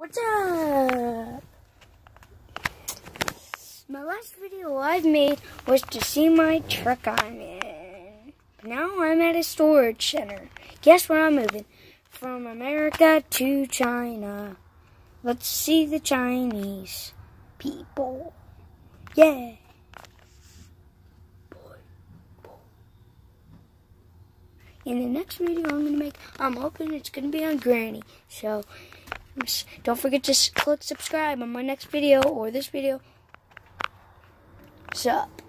What's up? My last video I've made was to see my truck I'm in. Now I'm at a storage center. Guess where I'm moving? From America to China. Let's see the Chinese people. Yeah. In the next video I'm going to make, I'm hoping it's going to be on Granny. So, don't forget to click subscribe on my next video or this video. Sup?